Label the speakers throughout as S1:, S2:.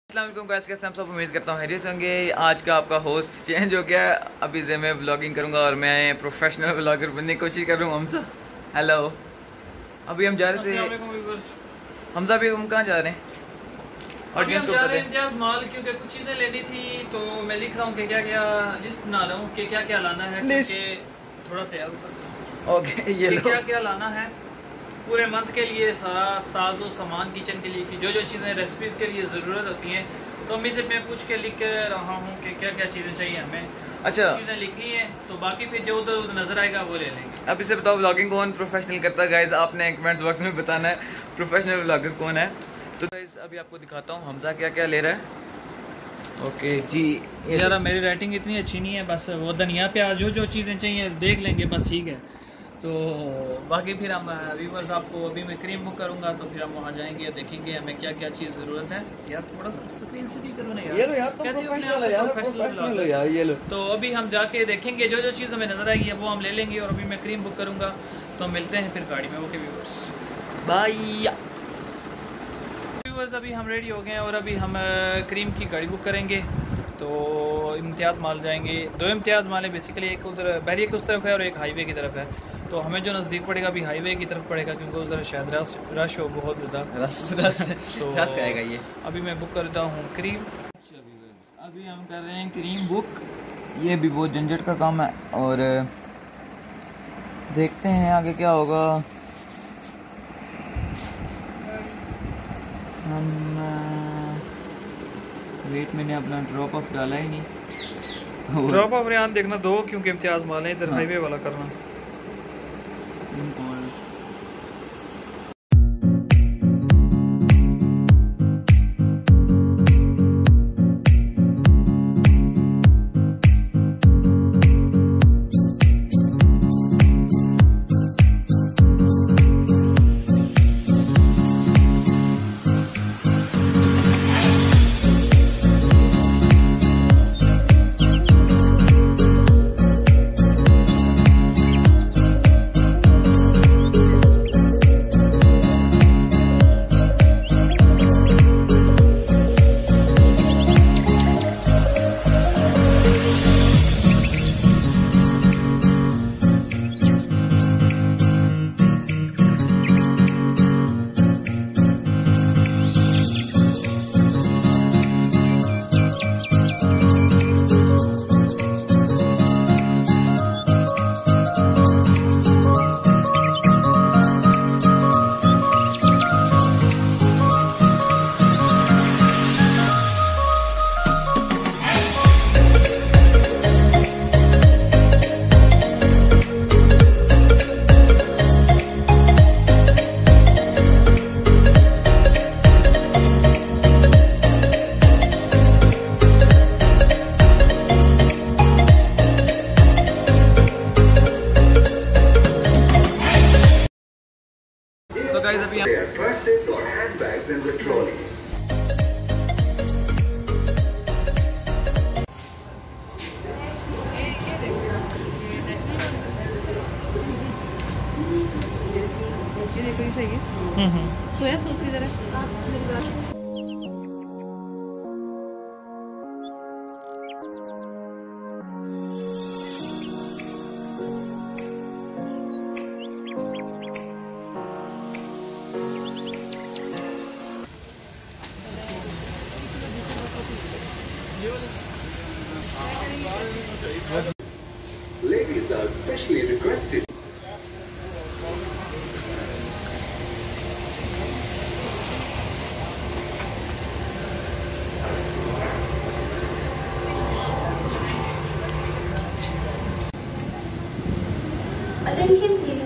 S1: अस्सलाम वालेकुम गाइस, कैसे हम सब उम्मीद करता हूँ हैरियत होंगे। आज का आपका होस्ट चेंज हो गया। अभी से मैं व्लॉगिंग करूँगा और मैं प्रोफेशनल व्लॉगर बनने की कोशिश कर रहा हूँ। हमजा हेलो, अभी हम जा रहे थे। हमजा भी हम कहाँ जा रहे हैं?
S2: ऑडियंस को बता दें। इम्तियाज मॉल, क्योंकि कुछ चीज़ें लेनी थी तो मैं लिख रहा हूँ कि क्या क्या लिस्ट बना रहा हूँ कि क्या क्या लाना है। क्योंकि थोड़ा सा यार
S1: ओके ये लो,
S2: क्या क्या लाना है पूरे मंथ के लिए, सारा साजो सामान किचन के लिए की जो जो चीज़ें रेसिपीज़ के लिए ज़रूरत होती हैं। तो मैं से मैं पूछ के लिख के रहा हूँ कि क्या क्या चीज़ें चाहिए हमें।
S1: अच्छा
S2: चीज़ें लिखी हैं तो बाकी फिर जो उधर नज़र आएगा वो ले लेंगे।
S1: अब इसे बताओ व्लॉगिंग कौन प्रोफेशनल करता है गाइज, आपने कमेंट्स बॉक्स में बताना है प्रोफेशनल व्लॉगर कौन है। तो गाइज अभी आपको दिखाता हूँ हमजा क्या क्या ले रहा है। ओके जी
S2: यार मेरी राइटिंग इतनी अच्छी नहीं है, बस वो धनिया प्याज जो जो चीज़ें चाहिए देख लेंगे बस, ठीक है। तो बाकी फिर हम व्यूवर्स आपको अभी मैं क्रीम बुक करूंगा तो फिर हम वहाँ जाएंगे, देखेंगे हमें क्या क्या चीज़ ज़रूरत है। यार थोड़ा सा स्क्रीन से नहीं करो ना यार,
S1: ये लो यार, तुम प्रोफेशनल है यार, प्रोफेशनल हो यार, ये लो। तो
S2: अभी हम जाके देखेंगे जो जो चीज़ हमें नज़र आएगी वो हम ले लेंगे और अभी मैं क्रीम बुक करूँगा तो मिलते हैं फिर गाड़ी में। Okay viewers,
S1: bye.
S2: व्यूवर्स अभी हम रेडी हो गए हैं और अभी हम क्रीम की गाड़ी बुक करेंगे तो इम्तियाज़ माल जाएंगे। दो इम्तियाज़ माल है बेसिकली, एक उधर बैरिया की उस तरफ है और एक हाईवे की तरफ है। तो हमें जो नज़दीक पड़ेगा अभी हाईवे की तरफ पड़ेगा क्योंकि उधर शायद रश हो बहुत ज़्यादा।
S1: तो रस आएगा ये।
S2: अभी मैं बुक करता हूँ क्रीम।
S1: अभी हम कर रहे हैं क्रीम बुक, ये भी बहुत झंझट का काम है और देखते हैं आगे क्या होगा। हम वेट, मैंने अपना ड्रॉप ऑफ डाला ही नहीं।
S2: ड्रॉप ऑफ यहाँ देखना दो क्योंकि इम्तियाज़ माल है इधर, हाईवे वाला करना।
S3: Their purses or handbags in the trolleys.
S4: ये देखो ये सही है। सोया सॉस इधर है।
S3: Ladies are specially requested.
S5: Attention please.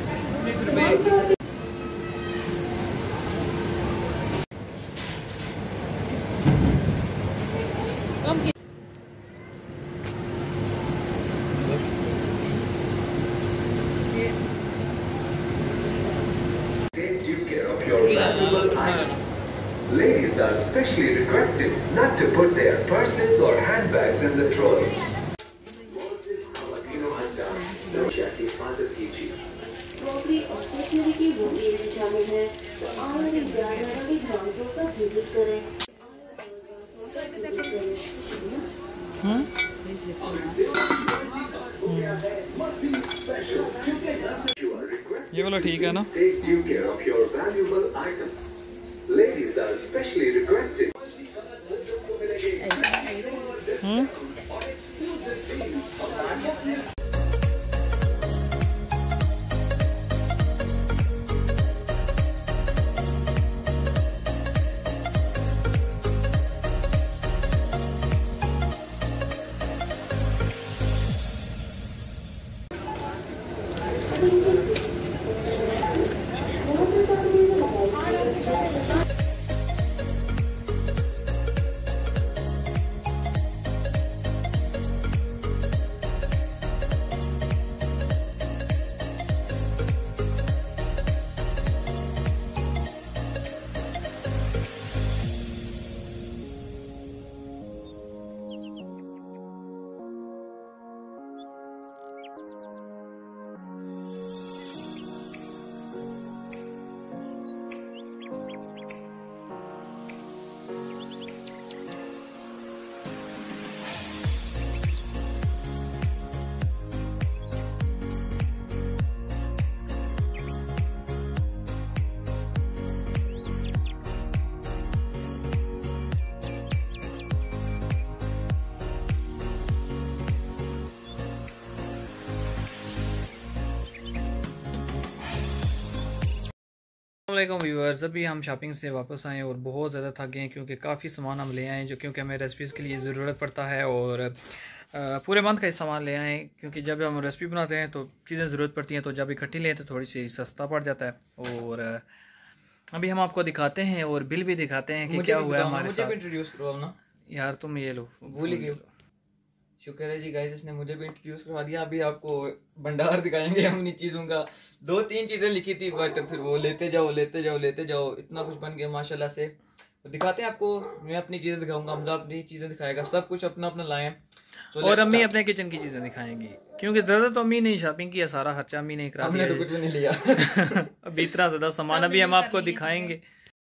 S3: Take due care of your valuable items. Ladies are specially requested not to put their purses or handbags in the trolleys.
S5: Crockery और stationery की booking शामिल है तो online ग्राहकों का visit करें।
S2: ये वाला ठीक है ना?
S3: Take due care of your valuable items. Ladies are specially requested.
S2: अस्सलामुअलैकुम व्यूअर्स, अभी हम शॉपिंग से वापस आए और बहुत ज़्यादा थक गए हैं क्योंकि काफ़ी सामान हम ले आए हैं जो क्योंकि हमें रेसिपीज़ के लिए ज़रूरत पड़ता है और पूरे मंथ का सामान ले आए हैं क्योंकि जब हम रेसिपी बनाते हैं तो चीज़ें ज़रूरत पड़ती हैं, तो जब इकट्ठी लें तो थोड़ी सी सस्ता पड़ जाता है। और अभी हम आपको दिखाते हैं और बिल भी दिखाते हैं कि क्या हुआ है हमारे साथ।
S1: इंट्रोड्यूस करवाओ ना
S2: यार तुम ये लो,
S1: भूल ही गए। शुक्र है जी गाइस, इसने मुझे भी इंट्रोड्यूस करवा दिया। अभी आपको भंडार दिखाएंगे अपनी चीज़ों का। 2-3 चीज़ें लिखी थी बट फिर वो लेते जाओ इतना कुछ बन गया माशाल्लाह से। तो दिखाते हैं आपको, मैं अपनी चीज़ें दिखाऊंगा, हमजा अपनी चीज़ें दिखाएगा, सब कुछ अपना अपना लाएं।
S2: और अम्मी अपने किचन की चीज़ें दिखाएंगी क्योंकि ज़्यादा तो अम्मी ने शॉपिंग किया, सारा खर्चा अम्मी ने करा दिया।
S1: हमने तो कुछ भी नहीं लिया।
S2: अभी इतना ज़्यादा सामान अभी हम आपको दिखाएंगे।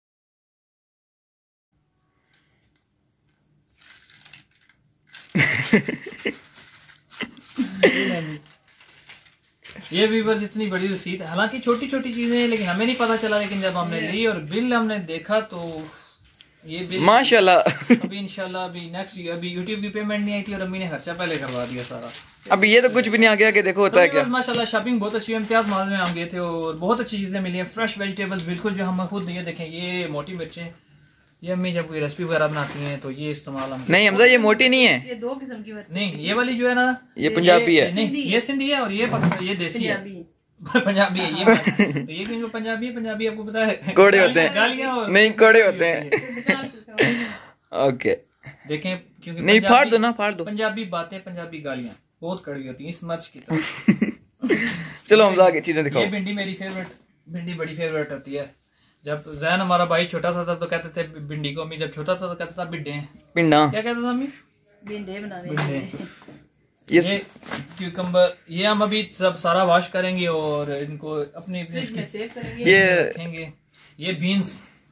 S2: ये भी बस इतनी बड़ी रसीद, हालांकि छोटी छोटी चीजें हैं लेकिन हमें नहीं पता चला, लेकिन जब हमने ली और बिल हमने देखा तो ये बिल
S1: माशाल्लाह।
S2: अभी इंशाल्लाह अभी नेक्स्ट अभी यूट्यूब की पेमेंट नहीं आई थी और अम्मी ने खर्चा पहले करवा दिया सारा।
S1: अभी ये तो कुछ भी नहीं आ गया कि देखो होता है क्या।
S2: माशाल्लाह शॉपिंग बहुत अच्छी है, इम्तियाज मॉल में हम गए थे और बहुत अच्छी चीजें मिली हैं, फ्रेश वेजिटेबल्स बिल्कुल जो हम खुद ये देखें, ये मोटी मिर्चें, ये अम्मी जब कोई रेसिपी वगैरह बनाती हैं तो ये इस्तेमाल हम
S1: नहीं हमजा ये मोटी नहीं है,
S4: ये 2 किस्म की मिर्च
S2: नहीं ये वाली जो है ना
S1: ये पंजाबी है।
S2: नहीं ये सिंधी है और ये देसी है, पंजाबी है। ये तो ये क्योंकि पंजाबी आपको पता है
S1: कोड़े होते हैं,
S2: गालियां और
S1: नहीं कोड़े होते हैं। ओके
S2: देखें क्योंकि
S1: नहीं फाड़ दो ना, फाड़ दो।
S2: पंजाबी बातें, पंजाबी गालियां बहुत कड़वी होती हैं इस मिर्च की तरह।
S1: चलो हमजा आगे चीजें दिखाओ।
S2: ये भिंडी मेरी फेवरेट, भिंडी बड़ी फेवरेट होती है। जब जैन हमारा भाई छोटा सा था तो कहते थे भिंडी को, अम्मी जब छोटा था तो कहता था भिड्डे हैं,
S1: पिंडा
S2: क्या कहता था अम्मी?
S4: भिंडे बनाने।
S2: भिंडे।
S1: ये
S2: क्यूकम्बर, ये हम अभी सब सारा वॉश करेंगे और इनको अपनी
S4: फ्रिज में सेव करेंगे,
S1: ये
S2: रखेंगे। ये बीन्स,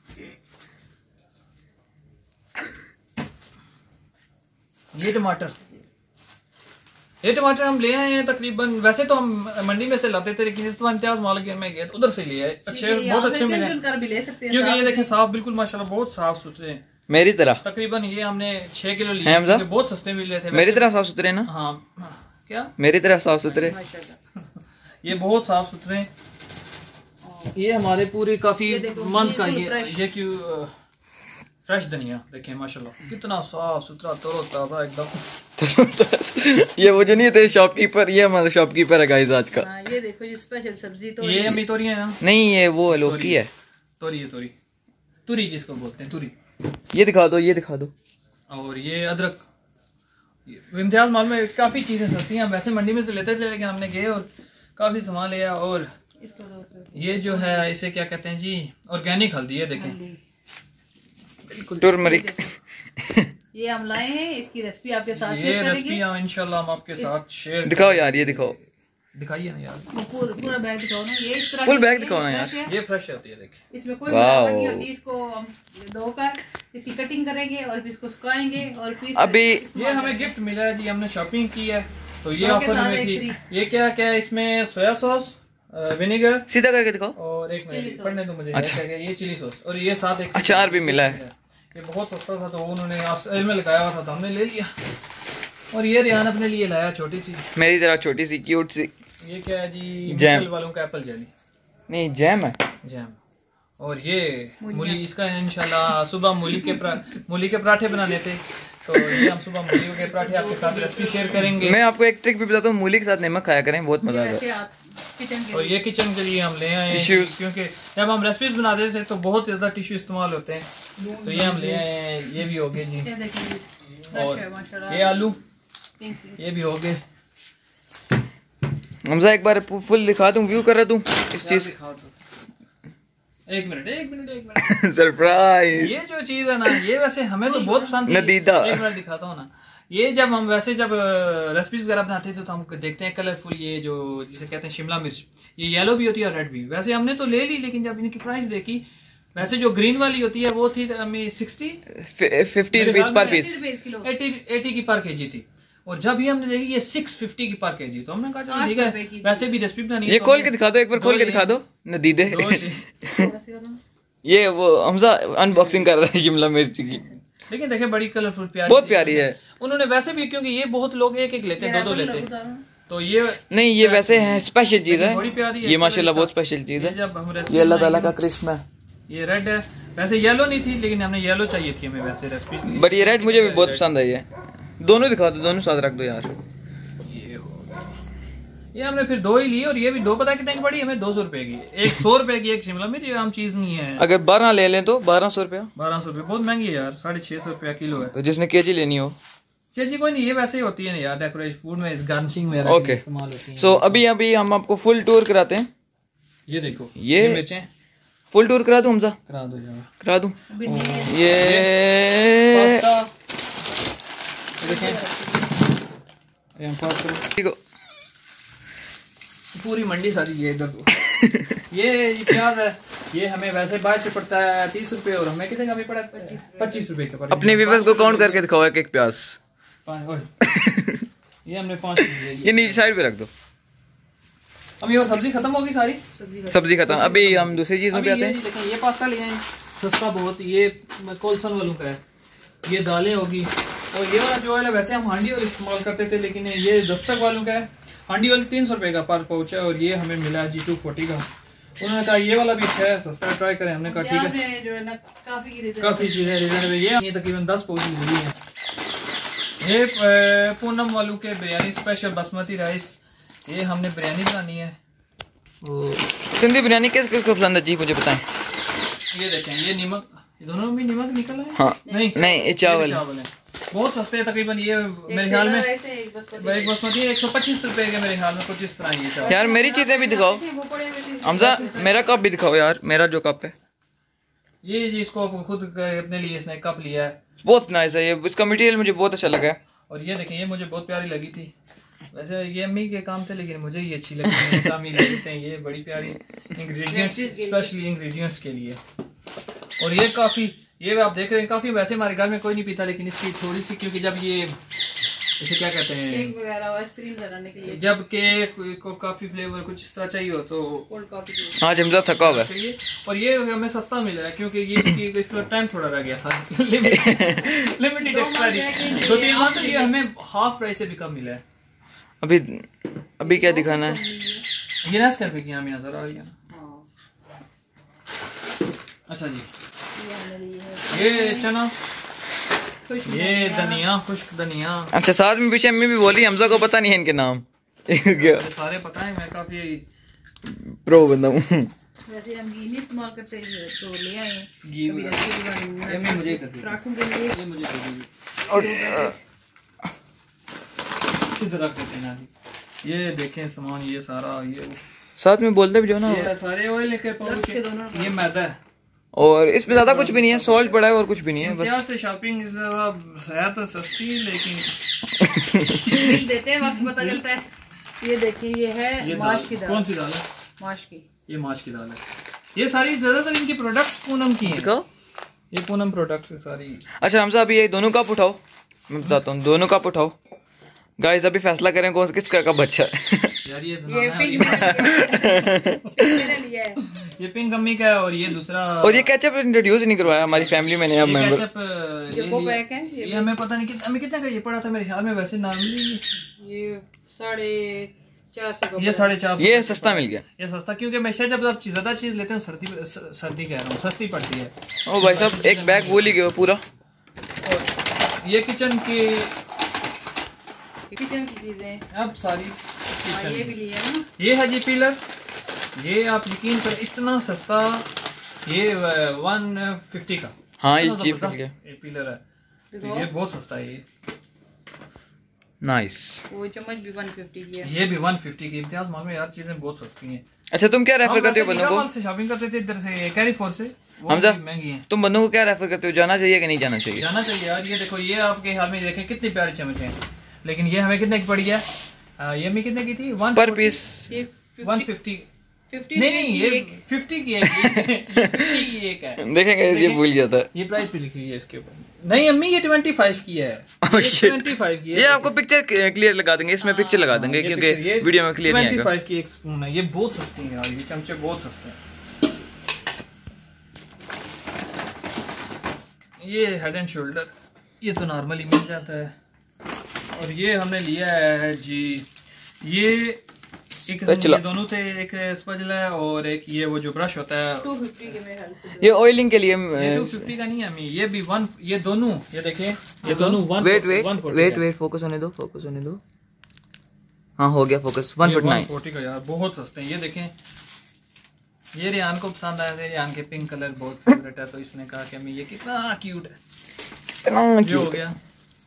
S2: ये टमाटर हम ले आए हैं तकरीबन। वैसे तो हम मंडी में से लाते थे लेकिन इस बार इम्तियाज मॉल में गए उधर से ले आए, अच्छे बहुत अच्छे मिले क्योंकि ये देखें साफ, बिल्कुल माशाल्लाह बहुत साफ सुथरे हैं
S1: मेरी तरह।
S2: तकरीबन ये हमने 6 किलो लिए क्योंकि बहुत सस्ते मिल रहे थे।
S1: मेरी तरह साफ सुथरे ना?
S2: हाँ क्या
S1: मेरी तरह साफ सुथरे।
S2: ये बहुत साफ सुथरे हैं। ये हमारे पूरे काफी मंथ का ये क्यों फ्रेश धनिया देखें माशाल्लाह कितना साफ सुथरा तरोताजा एकदम।
S1: ये वो जो नहीं थे शॉपकीपर, ये हमारा शॉपकीपर है गाइस आज का।
S4: ये देखो ये स्पेशल सब्जी तो
S2: ये अम्मी तोरी है ना?
S1: नहीं ये वो लौकी है,
S2: तुरी जिसको बोलते हैं तुरी।
S1: ये दिखा दो, ये दिखा दो।
S2: और ये अदरक, इम्तियाज मॉल में काफी चीजें सस्ती हैं, वैसे मंडी में से लेते थे लेकिन हमने गए और काफी सामान लिया। और ये जो है इसे क्या कहते हैं जी, ऑर्गेनिक हल्दी है देखें,
S1: टर्मरिक।
S4: ये हम लाए हैं, इसकी रेसिपी आपके साथ
S2: ये
S4: शेयर
S2: रेसिपी
S4: करेंगे
S2: इंशाल्लाह हम आपके साथ शेयर
S1: दिखाओ यार, ये दिखाओ।
S2: दिखाइए ना यार,
S4: पूरा बैग दिखाओ ना, ये इस तरह
S1: फुल
S4: की
S1: बैग
S4: होती है,
S1: दिखाओ ना
S4: fresh
S1: यार।
S4: है।
S2: ये फ्रेश होती है, देखिए
S4: इसमें कोई
S1: वाओ।
S4: मिलावट नहीं होती। इसको हम धोकर इसकी कटिंग करेंगे और फिर इसको सुखाएंगे और फिर
S1: अभी
S2: ये हमें गिफ्ट मिला है जी, हमने शॉपिंग की है तो ये
S4: दो के
S2: ऑफर
S4: साथ
S2: में
S4: एक
S2: थी।
S4: फ्री।
S2: ये क्या क्या है इसमें, सोया सॉस, विनेगर
S1: सीधा करके दिखाओ।
S2: और एक
S4: चिली
S2: मिनट
S4: सॉस।
S2: पढ़ने दो मुझे,
S1: अच्छा।
S2: क्या क्या, ये चिली सॉस और ये साथ एक
S1: अचार भी मिला है।
S2: ये बहुत सस्ता था तो उन्होंने सेल में लगाया हुआ था तो हमने ले लिया। और ये रियान अपने लिए लाया छोटी सी,
S1: मेरी तरह छोटी सी क्यूट सी।
S2: ये क्या है जी,
S1: जैम।
S2: मिशेल वालों का एप्पल जेली
S1: नहीं जैम है।
S2: जैम। और ये मूली, इसका इंशाल्लाह सुबह मूली के पराठे बनाने थे तो ये हम सुबह मूली के पराठे आपके साथ रेसिपी शेयर करेंगे।
S1: मैं आपको एक ट्रिक भी बताता हूँ, मूली के साथ नमक खाया करें, बहुत मजा आता
S4: ऐसे
S1: है।
S4: आप किचन के
S2: और ये किचन के लिए हम ले आए हैं
S1: Tissues।
S2: क्योंकि जब हम रेसिपीज बनाते थे तो बहुत ज्यादा टिश्यू इस्तेमाल होते हैं तो ये हम ले आए हैं। ये भी हो गए जी,
S4: ये देखिए
S2: और
S4: फ्रेश है माशाल्लाह।
S2: ये आलू,
S4: Thank you।
S2: ये भी हो गए।
S1: हमजा एक बार फुल दिखा दूं, व्यू कर दूं इस चीज।
S2: एक मिनट
S1: सरप्राइज।
S2: ये जो चीज है ना, ये वैसे हमें तो बहुत पसंद थी।
S1: नदीदा।
S2: एक मिनट दिखाता हूँ ना, ये जब हम रेसिपीज वगैरह बनाते थे तो हम देखते हैं कलरफुल, ये जो जिसे कहते हैं शिमला मिर्च, ये येलो भी होती है और रेड भी। वैसे हमने तो ले ली, लेकिन जब इनकी प्राइस देखी, वैसे जो ग्रीन वाली होती है वो थी
S1: 50 रुपीज पर पीस।
S4: 30 किलो
S2: 80 की पर केजी थी। और जब ही हमने देखी ये 650 की पर केजी, तो हमने कहा चलो
S4: 8
S2: ठीक
S4: रुपए
S2: है,
S4: की।
S2: वैसे भी रेसिपी बनानी है
S1: ये
S2: तो
S1: खोल
S2: हमने
S1: के दिखा दो, एक बार खोल के दिखा दो नदीदे।
S2: दो लिए।
S4: ऐसे करना।
S1: ये वो हमजा अनबॉक्सिंग कर रहा है शिमला मिर्च की,
S2: लेकिन देखे बड़ी कलरफुल प्यारी,
S1: बहुत प्यारी है।
S2: उन्होंने वैसे भी, क्योंकि ये बहुत लोग एक एक लेते हैं, दो लेते हैं,
S4: उतारो।
S2: तो ये
S1: नहीं ये वैसे है स्पेशल चीज है,
S2: बड़ी प्यारी है।
S1: ये माशाल्लाह बहुत स्पेशल चीज
S2: ये
S1: है।
S2: जब हम
S1: ये
S2: रेसिपी
S1: अल्लाह ताला का क्रिस्म है।
S2: ये रेड है, वैसे येलो नहीं थी लेकिन हमने येलो चाहिए थी हमें वैसे रेसिपी।
S1: बट ये रेड मुझे भी बहुत पसंद है। ये दोनों दिखा दो, दोनों साथ रख दो यार।
S2: ये हमने फिर दो ही लिए और ये भी दो, पता कितने की पड़ी हमें, 200 रुपए की। एक 100 रुपए की एक शिमला मिर्च, ये आम चीज नहीं है।
S1: अगर 12 ले लें तो 1200 रुपया।
S2: 1200 रुपए बहुत महंगी है यार, 650 रुपया किलो है।
S1: तो जिसने केजी लेनी हो।
S2: जी कोई नहीं, ये वैसे ही होती है ना यार, डेकोरेशन फूड में, इस गार्निशिंग में
S1: ओके।
S2: इस्तेमाल होती है।
S1: सो अभी हम आपको फुल टूर कराते हैं।
S2: ये देखो,
S1: ये
S2: मिर्चें
S1: फुल टूर करा दूं हमजा?
S2: करा दो यार।
S1: करा दूं।
S4: भिंडी
S1: ये
S2: पास्ता देखें, ये हम पास करो।
S1: ठीक हो।
S2: पूरी मंडी सारी ये इधर तो। ये प्याज है, ये हमें वैसे बाहर से पड़ता है 30 रुपए और हमें कितने का भी पड़ा है? 25 रुपए का पड़ा।
S1: अपने व्यूअर्स को काउंट करके दिखाओ एक एक प्याज।
S2: ये हमने 5 लिए।
S1: ये नीचे साइड पे रख दो।
S2: अभी और सब्जी खत्म होगी सारी,
S1: सब्जी खत्म। अभी हम दूसरी चीजों पे आते हैं।
S2: देखें, ये पास्ता लिए हैं सस्ता बहुत, ये कोलसन वालों का है। ये दालें होगी, और ये वाला जो ऑयल है वैसे हम हांडी ऑयल इस्तेमाल करते थे, लेकिन ये दस्तक वालों का है। हांडी ऑयल 300 रुपए का पर पाउच है, और ये हमें मिला जी 240 का। उन्होंने कहा ये वाला भी अच्छा है, सस्ता है, ट्राई करें। हमने कहा ठीक है,
S4: जो है ना काफी
S2: चीजें रिजनेबल। ये तकरीबन 10 पाउच मिली है। ये पूनम वालों के बिरयानी स्पेशल बासमती राइस, ये हमने बिरयानी बनानी है।
S1: सिंधी बिरयानी किस किस को पसंद है जी, मुझे बताएं।
S2: ये देखें, ये नमक, दोनों में नमक निकला है।
S1: हाँ
S2: नहीं
S1: ये चावल है।
S2: है, बहुत सस्ते है तकरीबन। ये मेरे ख्याल में एक बासमती 125 रुपए के मेरे ख्याल में कुछ इस तरह ये चावल।
S1: यार मेरी चीजें भी दिखाओ हमजा, मेरा कप भी दिखाओ यार, मेरा जो कप है
S2: ये जी, इसको खुद अपने लिए इसने कप लिया है,
S1: बहुत नाइस है। ये इसका मटेरियल मुझे बहुत अच्छा लगा है।
S2: और ये देखें, ये मुझे बहुत प्यारी लगी थी। वैसे ये अम्मी के काम थे लेकिन मुझे ये अच्छी लगी। काम ही लगते हैं ये बड़ी प्यारी इंग्रेडिएंट्स, स्पेशली इंग्रेडिएंट्स के लिए। और ये काफ़ी, ये आप देख रहे हैं काफ़ी, वैसे हमारे घर में कोई नहीं पीता, लेकिन इसकी थोड़ी सी, क्योंकि जब ये इसे क्या कहते हैं,
S4: केक वगैरह आइसक्रीम बनाने के लिए,
S2: जब केक को काफ़ी फ्लेवर कुछ इस तरह चाहिए हो तो
S4: कोल्ड कॉफी
S1: हाँ हमजा थका हुआ है।
S2: चाहिए। और ये हमें सस्ता मिला है क्योंकि ये इसका टाइम थोड़ा रह गया था। लिमिटेड एक्सपायरी, 2-3 मंथ, ये हमें हाफ प्राइस से भी कम मिला है।
S1: अभी क्या दिखाना है?
S2: ये ना स्कैन पे की हमें नजर आ रही है ना। अच्छा जी, ये चना, ये धनिया, खुश्क धनिया।
S1: अच्छा साथ में पीछे अम्मी भी बोली हमजा को पता नहीं है इनके नाम। क्या
S2: सारे पता है, मैं काफी
S1: प्रो बंदा हूँ।
S4: वैसे हम घी नहीं इस्तेमाल करते हैं, तो ले आए हैं।
S2: घी
S4: कभी ऐसे भी बनाएंगे।
S2: ये मुझे कर दीजिए।
S4: पराठों के लिए
S2: ये मुझे कर दीजिए।
S1: और
S2: इधर रख देते हैं ना जी। ये देखें सामान, ये सारा, ये
S1: साथ में बोलते भी जो ना,
S2: ये सारे ऑयल लेके
S4: रक्स के दोनों
S2: ये मैदा है।
S1: और इसमें ज्यादा कुछ भी नहीं है, सॉल्ट पड़ा है और कुछ भी नहीं है बस।
S2: इम्तियाज से शॉपिंग है तो सस्ती, लेकिन
S4: बिल देते हैं वक्त पता चलता है ये देखिए ये है
S2: ये
S4: माश की दाल।
S2: कौन सी दाल है?
S4: माश की।
S2: ये माश की दाल है। ये सारी ज्यादातर इनकी प्रोडक्ट्स पूनम की हैं। ये पूनम प्रोडक्ट्स है सारी।
S1: अच्छा हमजा अभी ये दोनों कप उठाओ, मैं बताता हूँ, दोनों कप उठाओ गाइस, अभी फैसला करें कौन किसका कप अच्छा है।
S2: यार ये
S4: पिंक मैंने लिया है।
S2: ये पिंक अम्मी का है और ये दूसरा।
S1: और ये केचप इंट्रोड्यूस नहीं करवाया हमारी फैमिली में नया मेंबर।
S4: वो पैक है
S2: ये हमें पता नहीं हमें कितना का ये पड़ा था मेरे ख्याल में, वैसे नॉर्मली
S4: ये 450 का।
S2: ये 450।
S1: ये सस्ता मिल गया।
S2: ये सस्ता क्योंकि हमेशा जब आप ज्यादा चीज लेते हैं सर्दी कह रहा हूँ सस्ती पड़ती है।
S1: ओ भाई साहब एक बैग बोल ही गए पूरा।
S2: और ये किचन की
S4: चीजें
S2: अब सारी
S4: ये भी लिया है ना।
S2: ये है जी पीलर। ये आप यकीन करें इतना सस्ता, ये 150 का।
S1: हाँ ये
S2: इतना
S1: चीप
S2: जबरदस्त
S1: मिल गया।
S2: ये पीलर है, तो ये बहुत सस्ता है। ये
S1: नाइस।
S4: वो चम्मच भी 150 की है।
S2: ये भी 150 की। इम्तियाज मॉल में यार चीजें बहुत सस्ती हैं।
S1: अच्छा तुम क्या रेफर करते हो बंदों को?
S2: से शॉपिंग करते थे इधर से कैरी फोर से, वो
S1: हमजा
S2: भी महंगी हैं।
S1: तुम बंदों को क्या रेफर करते हो, जाना चाहिए कि नहीं जाना चाहिए?
S2: जाना चाहिए यार। ये देखो ये आपके हाल में देखें कितनी प्यारी चम्मच है, लेकिन ये हमें कितने की पड़ी है? ये हमें कितने की थी?
S1: पर पीस
S4: ये
S2: 150।
S4: 50
S2: नहीं ये 50 की है। 50 की एक है।
S1: देखेंगे ये भूल गया था।
S2: ये प्राइस भी लिखी हुई है इसके ऊपर। नहीं अम्मी ये 25 की है।
S1: Oh,
S2: ये
S1: shit.
S2: 25 की है।
S1: ये आपको पिक्चर क्लियर लगा देंगे, इसमें पिक्चर लगा देंगे
S2: ये
S1: क्योंकि
S2: picture, ये
S1: वीडियो में क्लियर नहीं आएगा।
S2: 25 की एक स्पून है। ये बहुत सस्ती है यार, ये चमचे बहुत सस्ते हैं। ये हेड एंड शोल्डर, ये तो नॉर्मली मिल जाता है। और ये हमने लिया है जी, ये एक ये दोनों थे, एक स्पैचुला है और एक ये वो जो ब्रश होता है
S4: 250 के मेरे ख्याल से।
S1: ये ऑयलिंग के लिए।
S2: ये 250 का नहीं है अम्मी, ये भी ये दोनों ये देखें, ये दोनों
S1: वेट फोकस होने दो, फोकस होने दो। हाँ हो गया फोकस। 149
S2: 140 का यार बहुत सस्ते हैं। ये देखें, ये रियान को पसंद आया था, रियान के पिंक कलर बहुत फेवरेट है, तो इसने कहा कि अम्मी ये कितना क्यूट है। ये हो गया।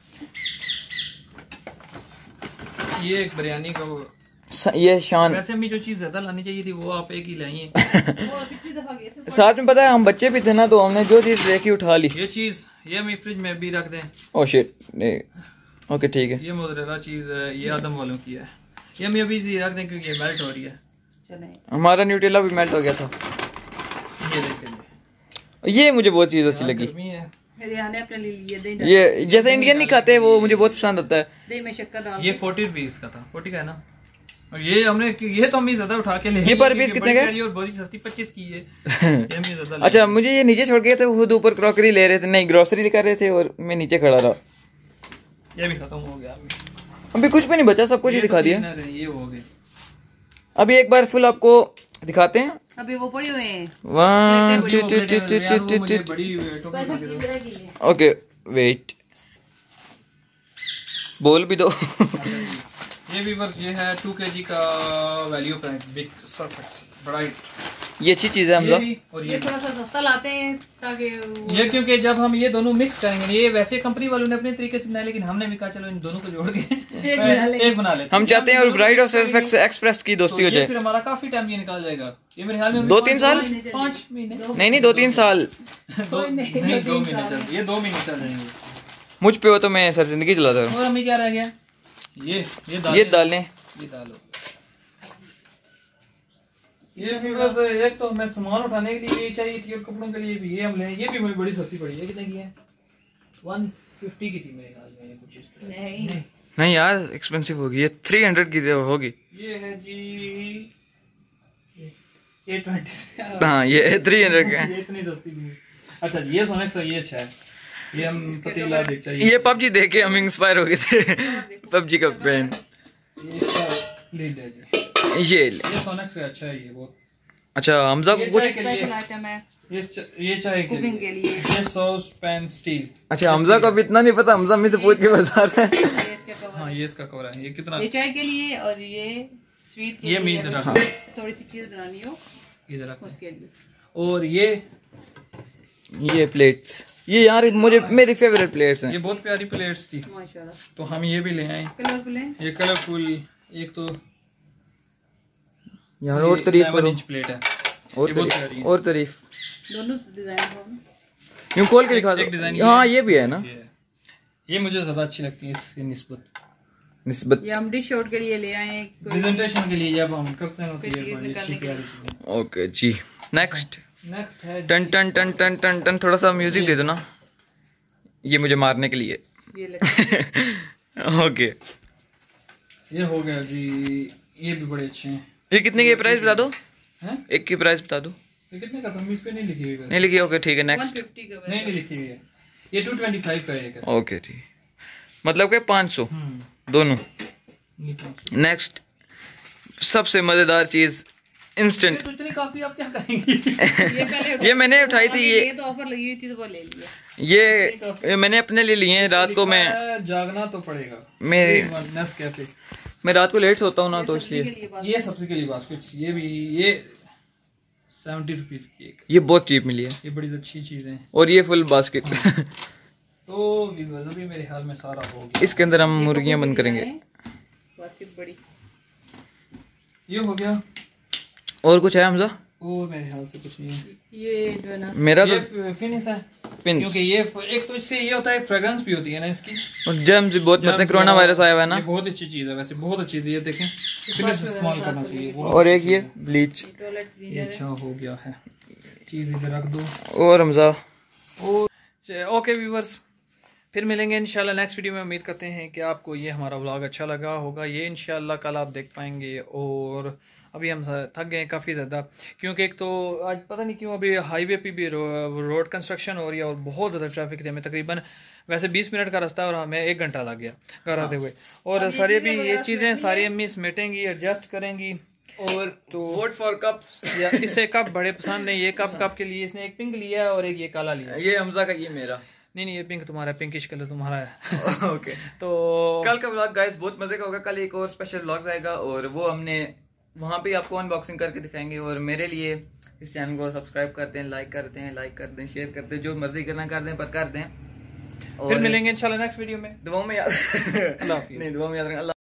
S2: ये एक बिरयानी का
S1: ये शान।
S2: वैसे अम्मी जो चीज ज्यादा लानी चाहिए थी वो आप एक ही लाइए।
S4: वो पिछली दफा गए थे।
S1: साथ में पता है हम बच्चे भी थे ना, तो हमने जो चीज देखी उठा ली।
S2: ये चीज ये अम्मी फ्रिज में भी रख दें।
S1: ओह शिट, ओके ठीक है।
S2: ये मोज़रेला चीज है, ये आदम वालों की है। ये अम्मी अभी इसी रख दें क्योंकि ये मेल्ट हो रही है।
S4: चलें।
S1: हमारा न्यूटेला भी मेल्ट हो गया था।
S2: ये देखें,
S1: ये मुझे बहुत चीज अच्छी लगी।
S2: गर्मी है।
S4: मेरे आने अपने लिए दे।
S1: ये जैसे इंडियन नहीं खाते वो मुझे बहुत पसंद आता है।
S4: दही में शक्कर डाल।
S2: ये 40 रुपीज का था, 40 का है ना। और ये हमने ये तो अम्मी ज्यादा उठा के ले।
S1: ये पर पीस कितने का?
S2: और बड़ी सस्ती 25 की है। ये अम्मी ज्यादा।
S1: अच्छा मुझे ये नीचे छोड़ गए थे, खुद ऊपर क्रॉकरी ले रहे थे, नहीं ग्रोसरी कर रहे थे और मैं नीचे खड़ा रहा।
S2: ये भी खत्म हो गया
S1: अभी कुछ भी नहीं बचा, सब कुछ ही दिखा दिया।
S2: ये हो गए।
S1: अभी एक बार फुल आपको दिखाते हैं।
S4: अभी वो पड़ी हुए हैं।
S1: 1 2
S4: स्पेशल चीज रहेगी ये।
S1: ओके वेट, बोल भी दो।
S2: ये भी बस ये है 2 kg का value pack big Surf Excel bright.
S1: ये अच्छी चीज है हम लोग।
S2: और
S4: ये थोड़ा सा सस्ता लाते हैं ताकि
S2: ये क्योंकि जब हम ये दोनों मिक्स करेंगे, ये वैसे कंपनी वालों ने अपने तरीके से बनाया, लेकिन हमने भी कहा चलो इन दोनों को जोड़ के एक बना लेते हैं।
S1: हम चाहते हैं और ब्राइट और सरफेक्स एक्सप्रेस की दोस्ती हो
S2: तो ये
S1: जाए।
S2: फिर हमारा काफी टाइम ये निकाल जाएगा। ये मेरे ख्याल में
S1: 2-3 साल,
S2: 5 महीने
S1: नहीं 2-3 साल।
S2: 2 महीने चल, ये 2 महीने चल जाएंगे।
S1: मुझ पे हो तो मैं सर जिंदगी चलाता रहूं।
S2: और हमें क्या रह गया?
S1: ये डालें।
S2: ये डालो। ये भी बस एक तो हमें सामान उठाने के लिए ये चाहिए थी और कपड़ों के लिए भी ये हम ले। ये भी मुझे बड़ी सस्ती पड़ी है। कितने की है? 150 की थी मेरे ख्याल में। ये कुछ इस तरह
S1: नहीं यार एक्सपेंसिव होगी, ये 300 की होगी।
S2: ये है जी ये 20।
S1: हाँ ये 300 का है।
S2: ये इतनी सस्ती नहीं। अच्छा ये सोनेक्स का ये अच्छा है। ये हम पतीला देख चाहिए।
S1: ये पबजी देख के हम इंस्पायर हो गए थे। पबजी का पेन
S2: ये इसका लीड है जी।
S1: ये
S2: सोनेक्स का अच्छा है ये बहुत।
S1: अच्छा हमजा को कुछ
S4: स्पेशल आइटम है
S2: ये चाय
S4: कुकिंग के लिए।
S2: ये सॉस पैन स्टील।
S1: अच्छा हमजा को अब इतना नहीं पता, हमजा मुझे पूछ के बता रहा है।
S4: ये इसके कवर।
S2: हाँ ये इसका कवर है। ये कितना?
S4: ये चाय के लिए और ये स्वीट के
S2: ये
S4: लिए।
S2: मीट रखा।
S4: थोड़ी सी चीज बनानी हो
S2: इधर रखो।
S4: उसके लिए।
S2: और
S1: ये प्लेट्स, ये यार मुझे मेरी फेवरेट प्लेट्स हैं।
S2: ये बहुत प्यारी प्लेट्स थी,
S4: माशाल्लाह।
S2: तो हम ये भी ले आए।
S4: कलरफुल है।
S2: ये कलरफुल एक तो
S1: यार और तारीफ करो।
S2: 11 इंच प्लेट है।
S1: और
S2: ये बहुत प्यारी है।
S1: और तारीफ
S4: दोनों डिजाइन हो।
S1: यूं खोल के दिखा
S2: एक डिजाइन
S1: दो। हाँ ये भी है ना।
S2: ये मुझे ज्यादा अच्छी लगती है इसकी निस्बत।
S1: निस्बत।
S4: ये हम डिश आउट के लिए ले आए हैं,
S2: प्रेजेंटेशन के लिए जब हम करते हैं तो ये
S4: चीज़
S2: बड़ी अच्छी
S4: निकालने के
S2: प्यारी
S4: लिए।
S2: चीज़ें।
S1: ओके जी, नेक्स्ट।
S2: नेक्स्ट है
S1: टन टन टन टन टन टन, थोड़ा सा म्यूजिक दे दो ना, ये मुझे मारने के लिए।
S4: ये ले।
S1: ओके,
S2: ये हो गया जी, ये भी बड़े अच्छे हैं।
S1: ये कितने की प्राइस बता दो,
S2: हैं?
S1: एक की प्राइस बता दो।
S2: ये कितने का था? हम इस पे नहीं लिखी हुई है।
S1: नहीं लिखी, ओके ठीक है, नेक्स्ट।
S4: 150 का
S2: नहीं लिखी हुई है। ये 225 का एक है।
S1: ओके ठीक, मतलब के 500 दोनों। नेक्स्ट, सबसे मजेदार चीज, इंस्टेंट।
S2: तो इतनी काफी आप क्या करेंगी?
S4: ये पहले
S1: ये मैंने उठाई थी,
S4: ये तो ऑफर लगी हुई थी तो वो ले लिया।
S1: ये मैंने अपने लिए लिए हैं। रात को मैं
S2: जागना तो पड़ेगा।
S1: मैं मैं रात को लेट सोता हूँ ना, तो इसलिए
S2: ये सबसे के लिए बास्केट्स, ये भी, ये 70 रुपीज की एक,
S1: ये बहुत चीप मिली है,
S2: ये बड़ी अच्छी चीज है।
S1: और ये फुल बास्केट।
S2: तो व्यूअर्स अभी मेरे ख्याल में सारा हो गया।
S1: इसके अंदर हम मुर्गियां बंद करेंगे।
S4: बास्केट बड़ी।
S2: ये हो गया।
S1: और कुछ है हमजा?
S2: और मेरे ख्याल से कुछ नहीं है।
S4: ये जो है ना,
S1: मेरा
S2: ये
S1: तो
S2: फिनिश है,
S1: फिनिश,
S2: क्योंकि ये एक तो इससे ये होता है, फ्रेग्रेंस भी होती है ना इसकी।
S1: और जर्म्स भी बहुत मरते हैं, कोरोना वायरस आया हुआ है ना।
S2: ये बहुत अच्छी चीज है, वैसे बहुत अच्छी चीज है। ये देखें, फिनिश इस्तेमाल करना चाहिए।
S1: और एक ये ब्लीच,
S4: टॉयलेट
S2: ये
S4: क्लीनर
S2: अच्छा हो गया है। चीज इधर रख दो।
S1: और हमजा।
S2: ओके व्यूअर्स, फिर मिलेंगे इंशाल्लाह नेक्स्ट वीडियो में। उम्मीद करते हैं कि आपको ये हमारा व्लॉग अच्छा लगा होगा। ये इंशाल्लाह कल आप देख पाएंगे। और अभी हम थक गए काफ़ी ज़्यादा, क्योंकि एक तो आज पता नहीं क्यों अभी हाईवे पे भी रोड कंस्ट्रक्शन हो रही है और बहुत ज़्यादा ट्रैफिक थी। हमें तकरीबन वैसे 20 मिनट का रास्ता है और हमें 1 घंटा लग गया घर आते हुए। और सारी अभी ये चीज़ें सारी अम्मी समेटेंगी, एडजस्ट करेंगी। और तो
S1: वोट फॉर कप्स,
S2: या इसे कप बड़े पसंद नहीं। ये कप के लिए इसने एक पिंक लिया है और एक ये काला लिया।
S1: ये हमजा का, ये मेरा।
S2: नहीं ये पिंक तुम्हारा, पिंकिश कलर तुम्हारा है।
S1: ओके,
S2: तो
S1: कल का व्लॉग गाइस बहुत मजे का होगा। कल एक और स्पेशल व्लॉग आएगा और वो हमने वहाँ पे आपको अनबॉक्सिंग करके दिखाएंगे। और मेरे लिए इस चैनल को सब्सक्राइब करते हैं, लाइक करते हैं, शेयर करते हैं, जो मर्जी करना कर दें, पर कर दें। और
S2: फिर मिलेंगे इंशाल्लाह नेक्स्ट वीडियो में।
S1: दुआओं में याद
S2: अल्लाह हाफिज़।
S1: नहीं, दुआओं में याद रखें।